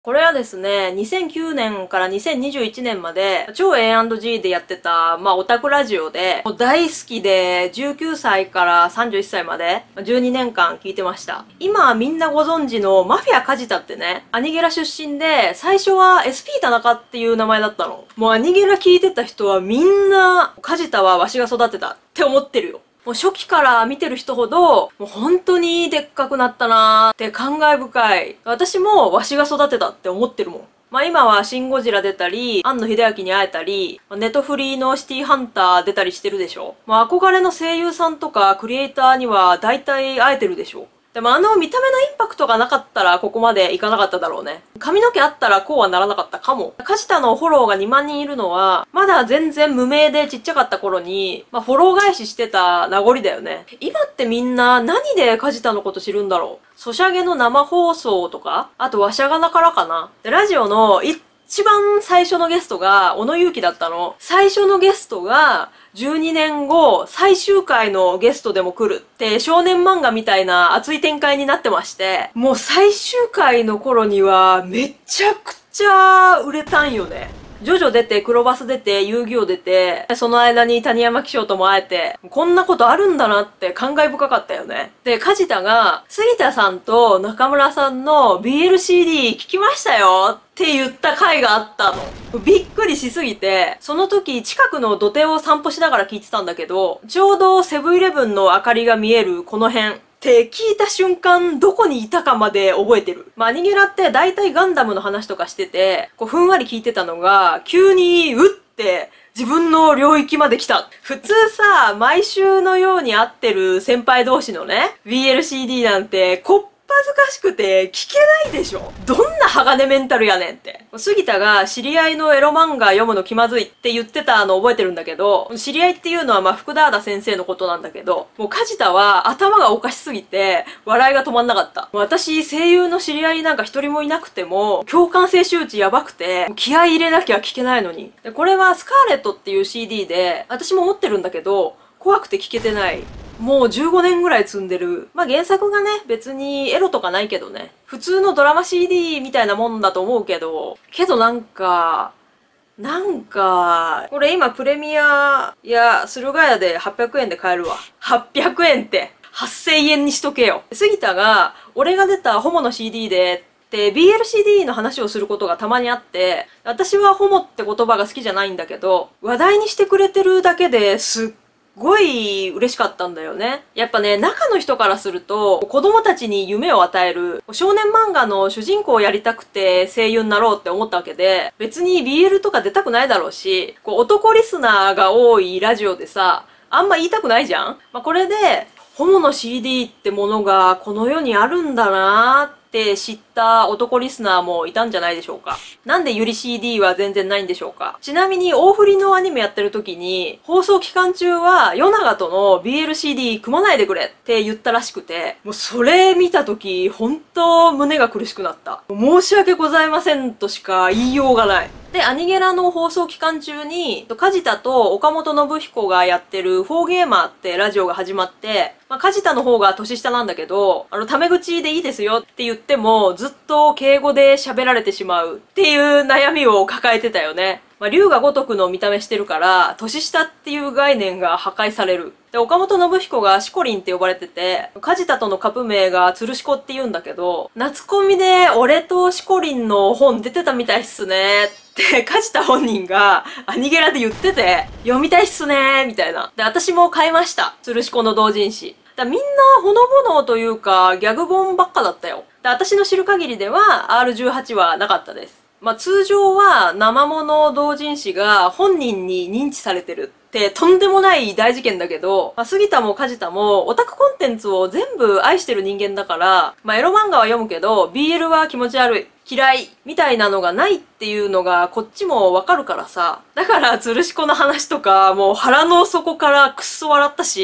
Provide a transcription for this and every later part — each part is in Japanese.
これはですね、2009年から2021年まで、超 A&G でやってた、オタクラジオで、もう大好きで、19歳から31歳まで、12年間聞いてました。今みんなご存知のマフィアカジタってね、アニゲラ出身で、最初は SP 田中っていう名前だったの。もうアニゲラ聞いてた人はみんな、カジタはわしが育てたって思ってるよ。もう初期から見てる人ほど、もう本当にでっかくなったなーって感慨深い。私もわしが育てたって思ってるもん。今はシン・ゴジラ出たり、庵野秀明に会えたり、ネトフリのシティハンター出たりしてるでしょ。憧れの声優さんとかクリエイターには大体会えてるでしょ。でも見た目のインパクトがなかったらここまでいかなかっただろうね。髪の毛あったらこうはならなかったかも。カジタのフォローが2万人いるのは、まだ全然無名でちっちゃかった頃に、フォロー返ししてた名残だよね。今ってみんな何でカジタのこと知るんだろう。ソシャゲの生放送とか、あとワシャガナからかな。でラジオの一番最初のゲストが小野勇気だったの。最初のゲストが12年後最終回のゲストでも来るって少年漫画みたいな熱い展開になってまして、もう最終回の頃にはめちゃくちゃ売れたんよね。ジョジョ出て、黒バス出て、遊戯王出て、その間に谷山紀章とも会えて、こんなことあるんだなって感慨深かったよね。で、カジタが、杉田さんと中村さんの BLCD 聞きましたよって言った回があったの。びっくりしすぎて、その時近くの土手を散歩しながら聞いてたんだけど、ちょうどセブンイレブンの明かりが見えるこの辺。って聞いた瞬間どこにいたかまで覚えてる。アニゲラって大体ガンダムの話とかしてて、ふんわり聞いてたのが、急にうって自分の領域まで来た。普通さ、毎週のように会ってる先輩同士のね、BLCD なんて恥ずかしくて聞けないでしょ。どんな鋼メンタルやねんって。杉田が知り合いのエロ漫画読むの気まずいって言ってたの覚えてるんだけど、知り合いっていうのは福田田先生のことなんだけど、もう梶田は頭がおかしすぎて笑いが止まんなかった。私声優の知り合いなんか一人もいなくても共感性周知やばくて気合い入れなきゃ聞けないのに。でこれはスカーレットっていう CD で私も持ってるんだけど怖くて聞けてない。もう15年ぐらい積んでる。原作がね、別にエロとかないけどね。普通のドラマ CD みたいなもんだと思うけど、なんか、これ今プレミアや駿河屋で800円で買えるわ。800円って。8000円にしとけよ。杉田が、俺が出たホモの CD で、BLCD の話をすることがたまにあって、私はホモって言葉が好きじゃないんだけど、話題にしてくれてるだけですっごい嬉しかったんだよね。やっぱね、中の人からすると、子供たちに夢を与える、少年漫画の主人公をやりたくて声優になろうって思ったわけで、別に BL とか出たくないだろうし、男リスナーが多いラジオでさ、あんま言いたくないじゃん。これで、ホモの CD ってものがこの世にあるんだなーって知った男リスナーもいたんじゃないでしょうか。なんでゆり CD は全然ないんでしょうか。ちなみに大振りのアニメやってる時に放送期間中はヨナガとの BLCD 組まないでくれって言ったらしくて、もうそれ見た時本当胸が苦しくなった。申し訳ございませんとしか言いようがない。で、アニゲラの放送期間中に、梶田と岡本信彦がやってるフォーゲーマーってラジオが始まって、梶田の方が年下なんだけど、タメ口でいいですよって言っても、ずっと敬語で喋られてしまうっていう悩みを抱えてたよね。龍が如くの見た目してるから、年下っていう概念が破壊される。で、岡本信彦がシコリンって呼ばれてて、梶田とのカップ名がつるしこって言うんだけど、夏コミで俺とシコリンの本出てたみたいっすねって梶田本人がアニゲラで言ってて、読みたいっすねみたいな。で、私も買いました。つるしこの同人誌。みんなほのぼのというかギャグ本ばっかだったよ。で、私の知る限りでは R18 はなかったです。通常は生もの同人誌が本人に認知されてるってとんでもない大事件だけど、杉田も梶田もオタクコンテンツを全部愛してる人間だから、エロ漫画は読むけど BL は気持ち悪い。嫌いみたいなのがないっていうのがこっちもわかるからさ。だからつるしこの話とかもう腹の底からくっそ笑ったし、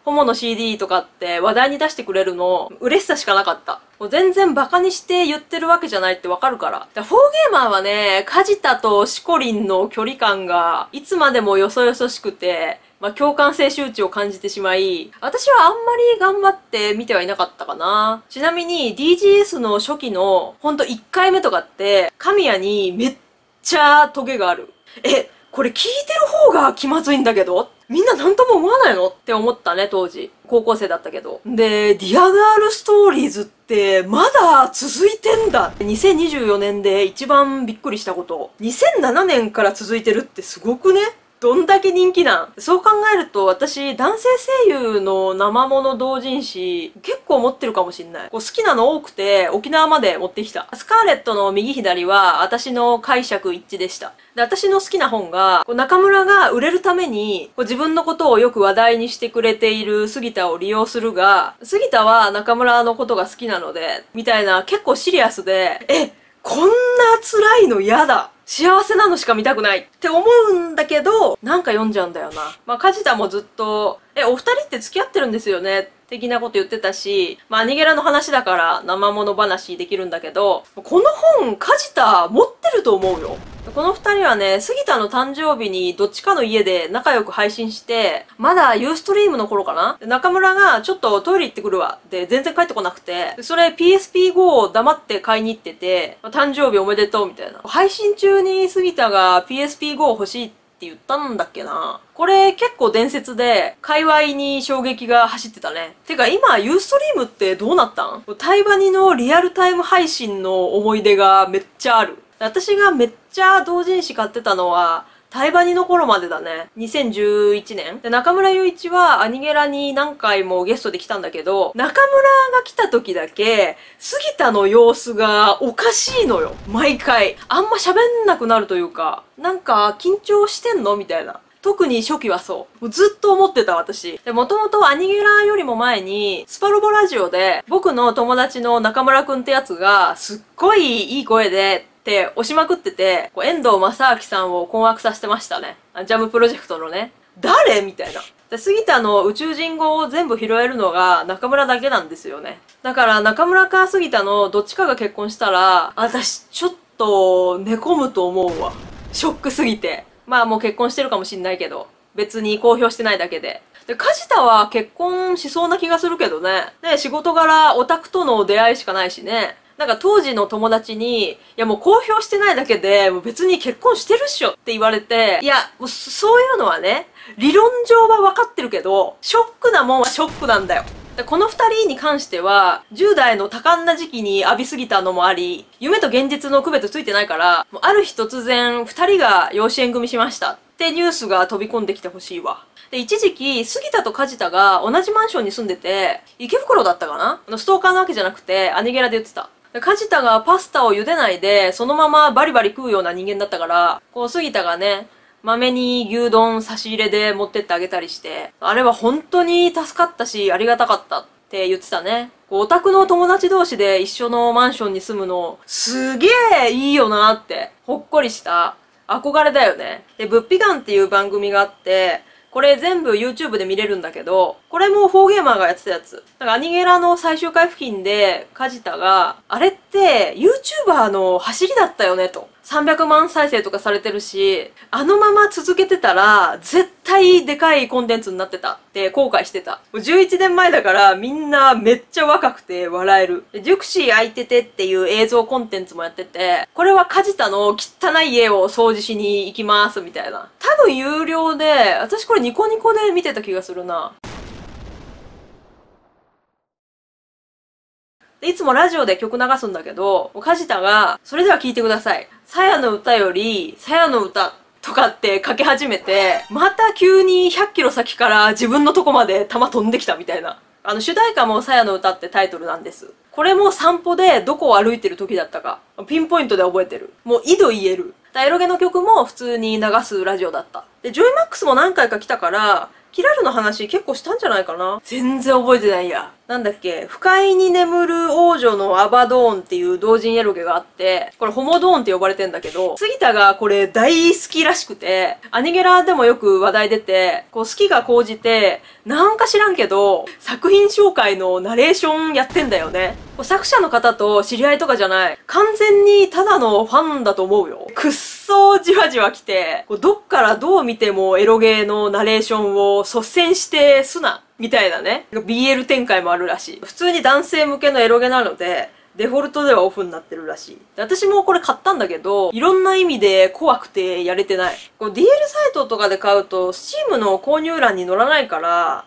ホモの CD とかって話題に出してくれるの、嬉しさしかなかった。もう全然バカにして言ってるわけじゃないってわかるから。フォーゲーマーはね、カジタとシコリンの距離感が、いつまでもよそよそしくて、共感性周知を感じてしまい、私はあんまり頑張って見てはいなかったかな。ちなみに DGS の初期のほんと1回目とかって、神谷にめっちゃトゲがある。これ聞いてる方が気まずいんだけどみんな何とも思わないのって思ったね、当時。高校生だったけど。で、ディアガールストーリーズってまだ続いてんだ。2024年で一番びっくりしたこと。2007年から続いてるってすごくね？どんだけ人気なん？そう考えると私、男性声優の生もの同人誌結構持ってるかもしんない。好きなの多くて沖縄まで持ってきた。スカーレットの右左は私の解釈一致でした。で、私の好きな本が、中村が売れるために自分のことをよく話題にしてくれている杉田を利用するが、杉田は中村のことが好きなので、みたいな結構シリアスで、こんな辛いの嫌だ。幸せなのしか見たくないって思うんだけど、なんか読んじゃうんだよな。梶田もずっと、お二人って付き合ってるんですよね的なこと言ってたし、アニゲラの話だから生物話できるんだけど、この本、梶田持ってると思うよ。この二人はね、杉田の誕生日にどっちかの家で仲良く配信して、まだユーストリームの頃かな？中村がちょっとトイレ行ってくるわ。で、全然帰ってこなくて、それ PSP-GO を黙って買いに行ってて、誕生日おめでとうみたいな。配信中に杉田が PSP-GO 欲しいって言ったんだっけな。これ結構伝説で、界隈に衝撃が走ってたね。てか今、ユーストリームってどうなったん？タイバニのリアルタイム配信の思い出がめっちゃある。私がめっちゃ同人誌買ってたのは、タイバニの頃までだね。2011年。で、中村雄一はアニゲラに何回もゲストで来たんだけど、中村が来た時だけ、杉田の様子がおかしいのよ。毎回。あんま喋んなくなるというか、なんか緊張してんのみたいな。特に初期はそう。ずっと思ってた私。で、もともとアニゲラよりも前に、スパロボラジオで、僕の友達の中村くんってやつが、すっごいいい声で、って押しまくってて、遠藤正明さんを困惑させてましたね。ジャムプロジェクトのね。誰みたいな。で、杉田の宇宙人語を全部拾えるのが中村だけなんですよね。だから中村か杉田のどっちかが結婚したら、私ちょっと寝込むと思うわ。ショックすぎて。もう結婚してるかもしんないけど、別に公表してないだけで。で、梶田は結婚しそうな気がするけどね。ね、仕事柄オタクとの出会いしかないしね。なんか当時の友達に、いやもう公表してないだけで、もう別に結婚してるっしょって言われて、いや、もうそういうのはね、理論上は分かってるけど、ショックなもんはショックなんだよ。でこの二人に関しては、10代の多感な時期に浴びすぎたのもあり、夢と現実の区別ついてないから、もうある日突然、二人が養子縁組しましたってニュースが飛び込んできてほしいわ。で、一時期、杉田と梶田が同じマンションに住んでて、池袋だったかな？ストーカーなわけじゃなくて、アニゲラで言ってた。梶田がパスタを茹でないで、そのままバリバリ食うような人間だったから、杉田がね、まめに牛丼差し入れで持ってってあげたりして、あれは本当に助かったし、ありがたかったって言ってたね。オタクの友達同士で一緒のマンションに住むの、すげえいいよなって、ほっこりした憧れだよね。で、ブッピガンっていう番組があって、これ全部 YouTube で見れるんだけど、これもフォーゲーマーがやってたやつ。なんかアニゲラの最終回付近で、梶田が、あれって YouTuber の走りだったよねと。300万再生とかされてるし、あのまま続けてたら、絶対でかいコンテンツになってたって後悔してた。11年前だからみんなめっちゃ若くて笑える。デュクシー空いててっていう映像コンテンツもやってて、これは梶田の汚い家を掃除しに行きますみたいな。多分有料で、私これニコニコで見てた気がするな。でいつもラジオで曲流すんだけど、梶田が、それでは聴いてください。さやの歌より、さやの歌とかって書き始めて、また急に100キロ先から自分のとこまで弾飛んできたみたいな。主題歌もさやの歌ってタイトルなんです。これも散歩でどこを歩いてる時だったか、ピンポイントで覚えてる。もう井戸言える。エロゲの曲も普通に流すラジオだった。で、ジョイマックスも何回か来たから、キラルの話結構したんじゃないかな。全然覚えてないや。 なんだっけ、不快に眠る王女のアバドーンっていう同人エロゲがあって、これホモドーンって呼ばれてんだけど、杉田がこれ大好きらしくて、アニゲラでもよく話題出て、こう好きが高じて、なんか知らんけど、作品紹介のナレーションやってんだよね。こう作者の方と知り合いとかじゃない。完全にただのファンだと思うよ。くっそじわじわ来て、こうどっからどう見てもエロゲーのナレーションを率先してすな。みたいなね。BL 展開もあるらしい。普通に男性向けのエロゲなので、デフォルトではオフになってるらしい。私もこれ買ったんだけど、いろんな意味で怖くてやれてない。こう DL サイトとかで買うと、Steam の購入欄に載らないから、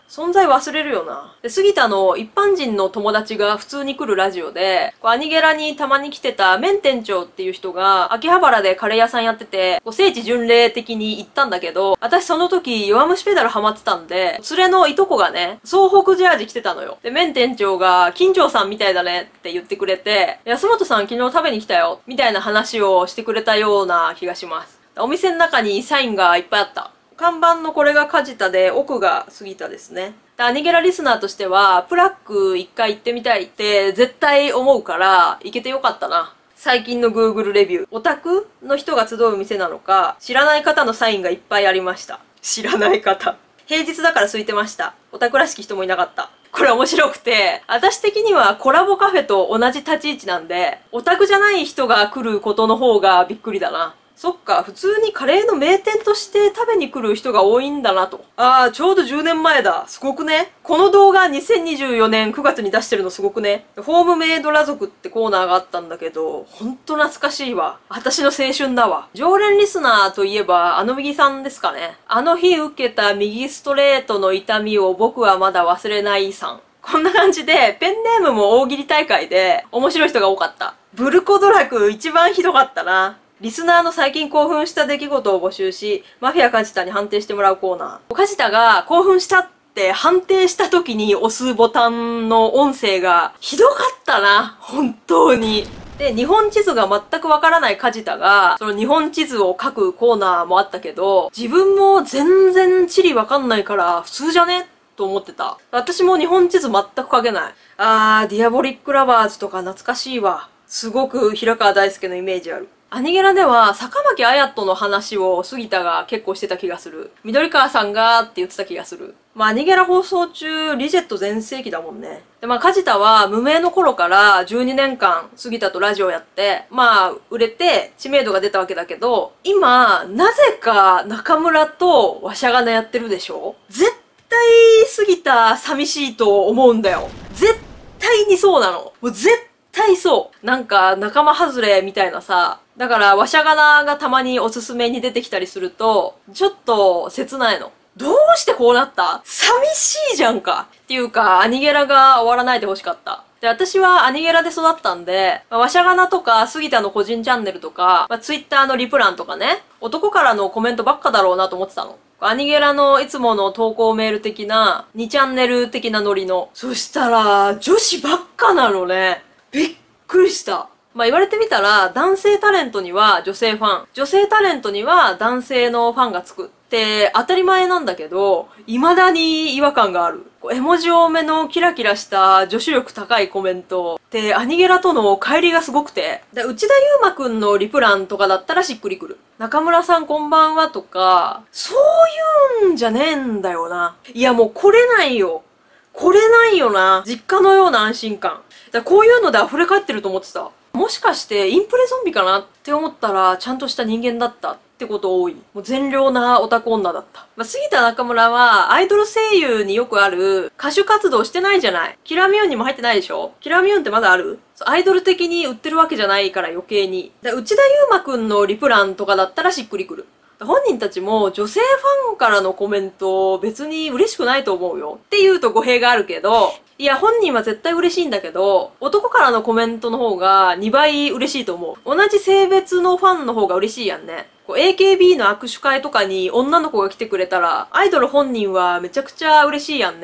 存在忘れるよな。で、杉田の一般人の友達が普通に来るラジオで、こうアニゲラにたまに来てたメン店長っていう人が、秋葉原でカレー屋さんやってて、こう聖地巡礼的に行ったんだけど、私その時弱虫ペダルハマってたんで、連れのいとこがね、総北ジャージ着てたのよ。で、メン店長が、金城さんみたいだねって言ってくれて、安本さん昨日食べに来たよみたいな話をしてくれたような気がします。お店の中にサインがいっぱいあった。看板のこれが梶田で、奥が杉田ですね。アニゲラリスナーとしては、プラック一回行ってみたいって絶対思うから、行けてよかったな。最近の Google レビュー。オタクの人が集う店なのか、知らない方のサインがいっぱいありました。知らない方。平日だから空いてました。オタクらしき人もいなかった。これ面白くて、私的にはコラボカフェと同じ立ち位置なんで、オタクじゃない人が来ることの方がびっくりだな。そっか、普通にカレーの名店として食べに来る人が多いんだなと。ああ、ちょうど10年前だ。すごくね。この動画2024年9月に出してるのすごくね。ホームメイド裸族ってコーナーがあったんだけど、ほんと懐かしいわ。私の青春だわ。常連リスナーといえば、あの右さんですかね。あの日受けた右ストレートの痛みを僕はまだ忘れないさん。こんな感じで、ペンネームも大喜利大会で面白い人が多かった。ブルコドラク一番ひどかったな。リスナーの最近興奮した出来事を募集し、マフィア梶田に判定してもらうコーナー。梶田が興奮したって判定した時に押すボタンの音声がひどかったな。本当に。で、日本地図が全くわからない梶田が、その日本地図を書くコーナーもあったけど、自分も全然地理わかんないから普通じゃねと思ってた。私も日本地図全く書けない。ディアボリックラバーズとか懐かしいわ。すごく平川大輔のイメージある。アニゲラでは、坂巻彩人の話を杉田が結構してた気がする。緑川さんがって言ってた気がする。アニゲラ放送中、リジェット全盛期だもんね。で、梶田は無名の頃から12年間杉田とラジオやって、売れて知名度が出たわけだけど、今、なぜか中村とわしゃがなやってるでしょ？絶対杉田寂しいと思うんだよ。絶対にそうなの。もう絶対そう。なんか仲間外れみたいなさ。だから、わしゃがながたまにおすすめに出てきたりすると、ちょっと切ないの。どうしてこうなった？寂しいじゃんか。っていうか、アニゲラが終わらないでほしかった。で、私はアニゲラで育ったんで、わしゃがなとか、杉田の個人チャンネルとか、ツイッターのリプランとかね、男からのコメントばっかだろうなと思ってたの。アニゲラのいつもの投稿メール的な、2チャンネル的なノリの。そしたら、女子ばっかなのね。びっくりした。言われてみたら、男性タレントには女性ファン、女性タレントには男性のファンがつくって当たり前なんだけど、未だに違和感がある。絵文字多めのキラキラした女子力高いコメントで、アニゲラとの乖離がすごくて。で、内田祐馬くんのリプランとかだったらしっくりくる。中村さんこんばんはとか、そういうんじゃねえんだよな。いやもう来れないよ。来れないよな。実家のような安心感。こういうので溢れ返ってると思ってた。もしかしてインプレゾンビかなって思ったらちゃんとした人間だったってこと多い。もう善良なオタク女だった。杉田中村はアイドル声優によくある歌手活動してないじゃない。キラーミューンにも入ってないでしょ？キラーミューンってまだある？アイドル的に売ってるわけじゃないから余計に。内田祐馬くんのリプランとかだったらしっくりくる。本人たちも女性ファンからのコメント別に嬉しくないと思うよって言うと語弊があるけど、いや本人は絶対嬉しいんだけど、男からのコメントの方が2倍嬉しいと思う。同じ性別のファンの方が嬉しいやんね。AKB の握手会とかに女の子が来てくれたら、アイドル本人はめちゃくちゃ嬉しいやんね。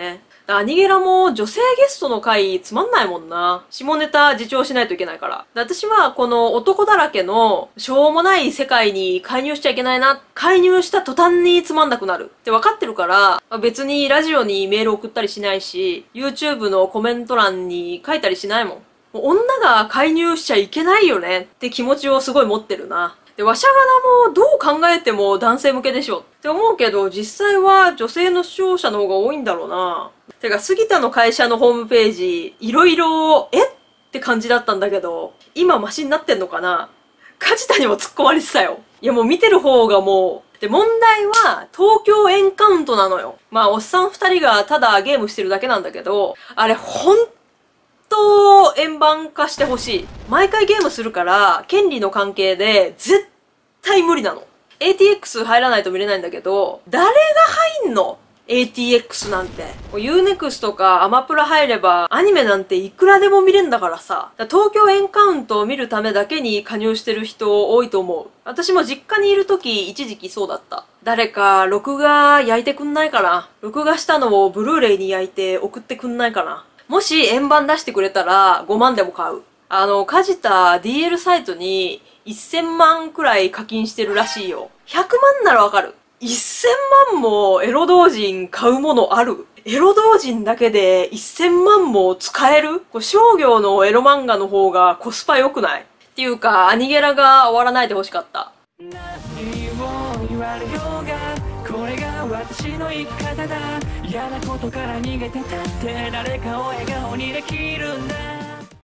アニゲラも女性ゲストの回つまんないもんな。下ネタ自重しないといけないから。私はこの男だらけのしょうもない世界に介入しちゃいけないな。介入した途端につまんなくなるって分かってるから、別にラジオにメール送ったりしないし、YouTube のコメント欄に書いたりしないもん。もう女が介入しちゃいけないよねって気持ちをすごい持ってるな。で、わしゃがなもどう考えても男性向けでしょって思うけど、実際は女性の視聴者の方が多いんだろうな。てか、杉田の会社のホームページ、いろいろ、って感じだったんだけど、今マシになってんのかな。梶田にも突っ込まれてたよ。いやもう見てる方がもう、で、問題は東京エンカウントなのよ。まあ、おっさん二人がただゲームしてるだけなんだけど、あれほんと円盤化してほしい。毎回ゲームするから、権利の関係で絶対無理なの。ATX 入らないと見れないんだけど、誰が入んの？ATX なんて。Unext とかアマプラ入ればアニメなんていくらでも見れんだからさ。東京エンカウントを見るためだけに加入してる人多いと思う。私も実家にいる時一時期そうだった。誰か録画焼いてくんないかな。録画したのをブルーレイに焼いて送ってくんないかな。もし円盤出してくれたら5万でも買う。梶田 DL サイトに1000万くらい課金してるらしいよ。100万ならわかる。1000万もエロ同人買うものある？エロ同人だけで1000万も使える？商業のエロ漫画の方がコスパ良くない？っていうか、アニゲラが終わらないでほしかった。何を言われようが、これが私の生き方だ。嫌なことから逃げてたって誰かを笑顔にできるんだ。